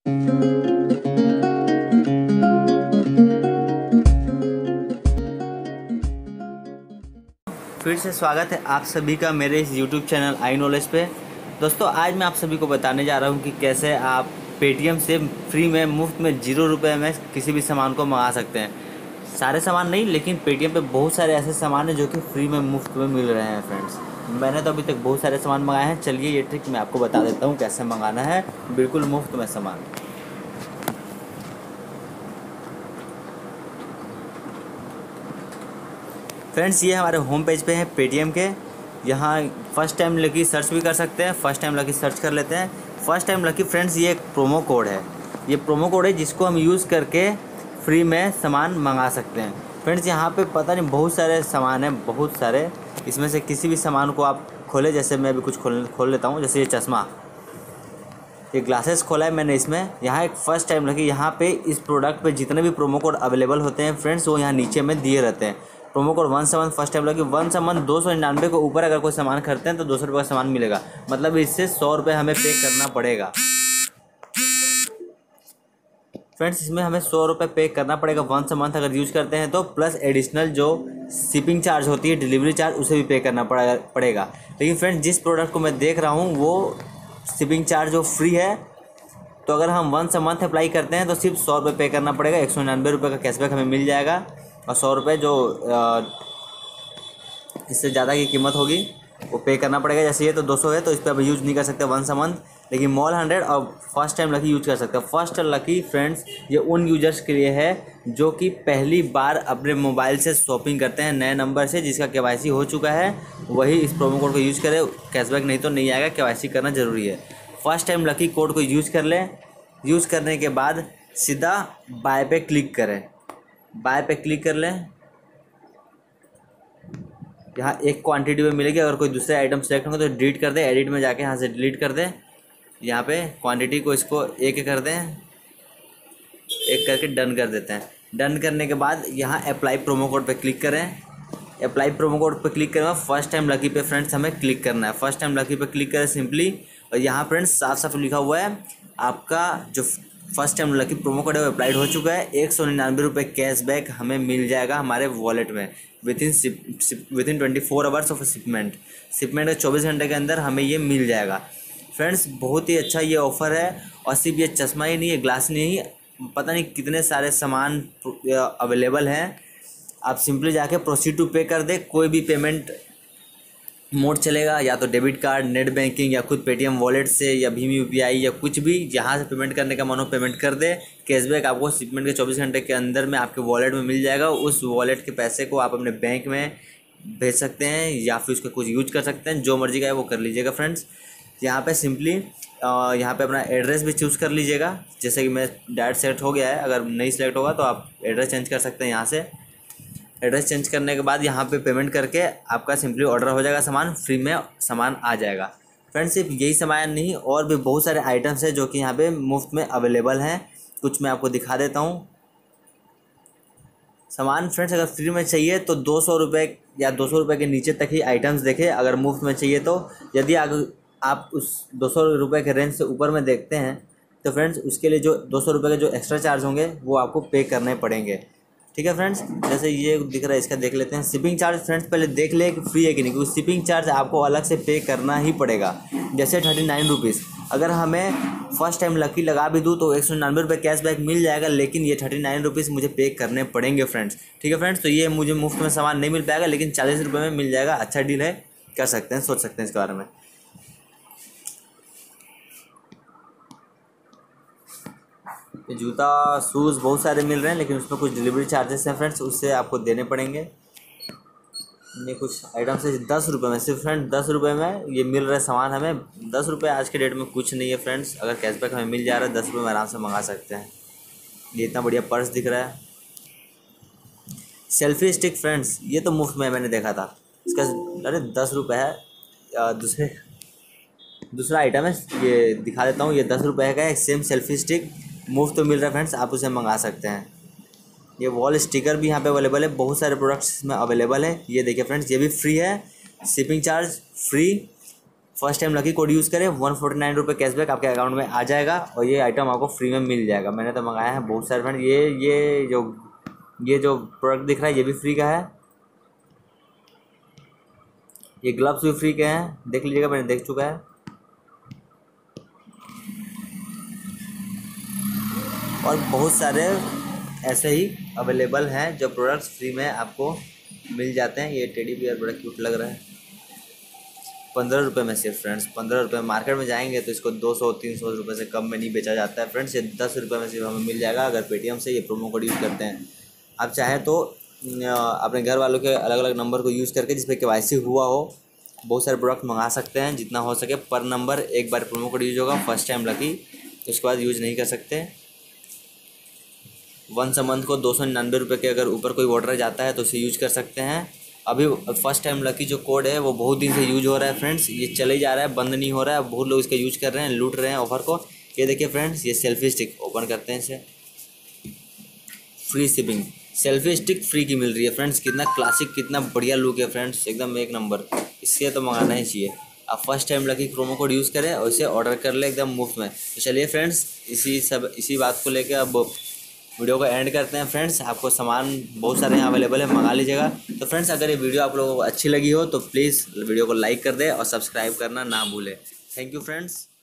फिर से स्वागत है आप सभी का मेरे इस YouTube चैनल आई नॉलेज पे। दोस्तों आज मैं आप सभी को बताने जा रहा हूँ कि कैसे आप पेटीएम से फ्री में मुफ्त में 0 रुपये में किसी भी सामान को मंगा सकते हैं। सारे सामान नहीं, लेकिन पेटीएम पे बहुत सारे ऐसे सामान हैं जो कि फ्री में मुफ्त में मिल रहे हैं फ्रेंड्स। मैंने तो अभी तक बहुत सारे सामान मंगाए हैं। चलिए ये ट्रिक मैं आपको बता देता हूँ कैसे मंगाना है बिल्कुल मुफ्त में सामान। फ्रेंड्स ये हमारे होम पेज पे है पेटीएम के। यहाँ फर्स्ट टाइम लकी सर्च भी कर सकते हैं। फर्स्ट टाइम लकी सर्च कर लेते हैं। फर्स्ट टाइम लकी फ्रेंड्स ये एक प्रोमो कोड है। ये प्रोमो कोड है जिसको हम यूज़ करके फ्री में सामान मंगा सकते हैं। फ्रेंड्स यहाँ पे पता नहीं बहुत सारे सामान हैं, बहुत सारे। इसमें से किसी भी सामान को आप खोले, जैसे मैं अभी कुछ खोल लेता हूँ। जैसे ये चश्मा, ये ग्लासेस खोला है मैंने इसमें। यहाँ एक फ़र्स्ट टाइम लकी, यहाँ पे इस प्रोडक्ट पे जितने भी प्रोमो कोड अवेलेबल होते हैं फ्रेंड्स वो यहाँ नीचे में दिए रहते हैं। Promo code 17 first time lucky 17 299 के ऊपर अगर कोई सामान खरीदते हैं तो 200 रुपये का सामान मिलेगा। मतलब इससे 100 रुपये हमें पे करना पड़ेगा फ्रेंड्स। इसमें हमें 100 रुपये पे करना पड़ेगा वंस अ मंथ अगर यूज़ करते हैं तो, प्लस एडिशनल जो शिपिंग चार्ज होती है, डिलीवरी चार्ज, उसे भी पे करना पड़ेगा। लेकिन फ्रेंड्स जिस प्रोडक्ट को मैं देख रहा हूँ वो शिपिंग चार्ज जो फ्री है, तो अगर हम वंस अ मंथ अप्लाई करते हैं तो सिर्फ 100 रुपये पे करना पड़ेगा। 199 रुपये का कैशबैक हमें मिल जाएगा और 100 रुपये जो इससे ज़्यादा की कीमत होगी वो पे करना पड़ेगा। जैसे ये तो 200 है तो इस पर अब यूज़ नहीं कर सकते वंस अ मंथ, लेकिन मॉल 100 और फर्स्ट टाइम लकी यूज कर सकते हैं। फर्स्ट लकी फ्रेंड्स ये उन यूजर्स के लिए है जो कि पहली बार अपने मोबाइल से शॉपिंग करते हैं नए नंबर से, जिसका केवाईसी हो चुका है, वही इस प्रोमो कोड को यूज़ करे। कैशबैक नहीं तो नहीं आएगा, केवाईसी करना ज़रूरी है। फर्स्ट टाइम लकी कोड को यूज़ कर लें। यूज़ करने के बाद सीधा बाय पे क्लिक करें। बाय पे क्लिक कर लें। यहाँ एक क्वांटिटी में मिलेगी। अगर कोई दूसरे आइटम सेलेक्ट होंगे तो डिलीट कर दें। एडिट में जाके यहाँ से डिलीट कर दें। यहाँ पे क्वांटिटी को इसको एक कर दें, एक करके डन कर देते हैं। डन करने के बाद यहाँ अप्लाई प्रोमो कोड पे क्लिक करें। अप्लाई प्रोमो कोड पे क्लिक करना, फर्स्ट टाइम लकी पे फ्रेंड्स हमें क्लिक करना है। फर्स्ट टाइम लकी पे क्लिक करें सिंपली, और यहाँ फ्रेंड्स साफ साफ लिखा हुआ है आपका जो first time lucky promo code है वो अप्लाइड हो चुका है। 199 रुपये कैशबैक हमें मिल जाएगा हमारे वॉलेट में विदिन 24 आवर्स ऑफ शिपमेंट के 24 घंटे के अंदर हमें ये मिल जाएगा। फ्रेंड्स बहुत ही अच्छा ये ऑफ़र है। और सिर्फ ये चश्मा ही नहीं है, ग्लास नहीं, पता नहीं कितने सारे सामान अवेलेबल हैं। आप सिंपली जाके प्रोसीड टू पे कर दे। कोई भी पेमेंट मोड चलेगा, या तो डेबिट कार्ड, नेट बैंकिंग, या खुद पेटीएम वॉलेट से, या भीम यूपीआई, या कुछ भी जहाँ से पेमेंट करने का मन हो पेमेंट कर दे। कैशबैक आपको शिपमेंट के 24 घंटे के अंदर में आपके वॉलेट में मिल जाएगा। उस वॉलेट के पैसे को आप अपने बैंक में भेज सकते हैं या फिर उसका कुछ यूज कर सकते हैं। जो मर्जी का है वो कर लीजिएगा फ्रेंड्स। यहाँ पे सिंपली यहाँ पे अपना एड्रेस भी चूज़ कर लीजिएगा। जैसे कि मैं डायरेक्ट सेलेक्ट हो गया है, अगर नहीं सेलेक्ट होगा तो आप एड्रेस चेंज कर सकते हैं। यहाँ से एड्रेस चेंज करने के बाद यहाँ पे पेमेंट करके आपका सिंपली ऑर्डर हो जाएगा, सामान फ्री में सामान आ जाएगा। फ्रेंड्स सिर्फ यही सामान नहीं, और भी बहुत सारे आइटम्स हैं जो कि यहाँ पे मुफ्त में अवेलेबल हैं। कुछ मैं आपको दिखा देता हूँ सामान। फ्रेंड्स अगर फ्री में चाहिए तो 200 रुपये या 200 रुपये के नीचे तक ही आइटम्स देखें। अगर मुफ्त में चाहिए तो, यदि आप उस 200 रुपये के रेंज से ऊपर में देखते हैं तो फ्रेंड्स उसके लिए जो 200 रुपये के जो एक्स्ट्रा चार्ज होंगे वो आपको पे करने पड़ेंगे। ठीक है फ्रेंड्स। जैसे ये दिख रहा है, इसका देख लेते हैं। शिपिंग चार्ज फ्रेंड्स पहले देख ले कि फ्री है कि नहीं, क्योंकि शिपिंग चार्ज आपको अलग से पे करना ही पड़ेगा। जैसे 39 रुपीज़ अगर हमें फर्स्ट टाइम लकी लगा भी दूँ तो 199 रुपये कैशबैक मिल जाएगा, लेकिन ये 39 रुपीज़ मुझे पे करने पड़ेंगे फ्रेंड्स। ठीक है फ्रेंड्स। तो ये मुझे मुफ्त में सामान नहीं मिल पाएगा, लेकिन 40 रुपये में मिल जाएगा। अच्छा डील है, कर सकते हैं, सोच सकते हैं इसके बारे में। ये जूता शूज़ बहुत सारे मिल रहे हैं, लेकिन उसमें कुछ डिलीवरी चार्जेस हैं फ्रेंड्स, उससे आपको देने पड़ेंगे। ये कुछ आइटम्स है 10 रुपये में, सिर्फ फ्रेंड 10 रुपये में ये मिल रहा है सामान हमें। 10 रुपये आज के डेट में कुछ नहीं है फ्रेंड्स। अगर कैशबैक हमें मिल जा रहा है 10 रुपये में आराम से मंगा सकते हैं। ये इतना बढ़िया पर्स दिख रहा है। सेल्फी स्टिक फ्रेंड्स ये तो मुफ्त में मैंने देखा था, इसका अरे 10 रुपये है। दूसरा आइटम है, ये दिखा देता हूँ। ये 10 रुपये का एक सेम सेल्फी स्टिक मुफ्त तो मिल रहा है फ्रेंड्स, आप उसे मंगा सकते हैं। ये वॉल स्टिकर भी यहाँ पे अवेलेबल है। बहुत सारे प्रोडक्ट्स इसमें अवेलेबल है। ये देखिए फ्रेंड्स ये भी फ्री है, shipping charge free, first time lucky code use करें, 149 रुपये कैशबैक आपके अकाउंट में आ जाएगा और ये आइटम आपको फ्री में मिल जाएगा। मैंने तो मंगाया है बहुत सारे फ्रेंड। ये जो प्रोडक्ट दिख रहा है ये भी फ्री का है। ये ग्लव्स भी फ्री के हैं, देख लीजिएगा, मैंने देख चुका है। और बहुत सारे ऐसे ही अवेलेबल हैं जो प्रोडक्ट्स फ्री में आपको मिल जाते हैं। ये टेडी बियर बड़ा क्यूट लग रहा है, 15 रुपये में सिर्फ फ्रेंड्स, 15 रुपये। मार्केट में जाएंगे तो इसको 200-300 रुपये से कम में नहीं बेचा जाता है फ्रेंड्स। ये 10 रुपये में सिर्फ हमें मिल जाएगा अगर पेटीएम से ये प्रोमो कोड यूज़ करते हैं। आप चाहें तो अपने घर वालों के अलग अलग नंबर को यूज़ करके जिस पे KYC हुआ हो बहुत सारे प्रोडक्ट मंगा सकते हैं। जितना हो सके पर नंबर एक बार प्रोमो कोड यूज होगा, फर्स्ट टाइम लकी, उसके बाद यूज़ नहीं कर सकते। वंस अ मंथ को 299 रुपये के अगर ऊपर कोई ऑर्डर जाता है तो उसे यूज कर सकते हैं। अभी फर्स्ट टाइम लकी जो कोड है वो बहुत दिन से यूज हो रहा है फ्रेंड्स, ये चले जा रहा है, बंद नहीं हो रहा है। बहुत लोग इसका यूज कर रहे हैं, लूट रहे हैं ऑफर को। ये देखिए फ्रेंड्स, ये सेल्फी स्टिक ओपन करते हैं इसे, free shipping, selfie stick free की मिल रही है फ्रेंड्स। कितना क्लासिक, कितना बढ़िया लुक है फ्रेंड्स, एकदम एक नंबर। इससे तो मंगाना ही चाहिए। आप first time lucky promo code use करें और इसे ऑर्डर कर ले एकदम मुफ्त में। तो चलिए फ्रेंड्स, इसी बात को लेकर अब वीडियो को एंड करते हैं फ्रेंड्स। आपको सामान बहुत सारे यहाँ अवेलेबल है, मंगा लीजिएगा। तो फ्रेंड्स, अगर ये वीडियो आप लोगों को अच्छी लगी हो तो प्लीज़ वीडियो को लाइक कर दें और सब्सक्राइब करना ना भूलें। Thank you friends.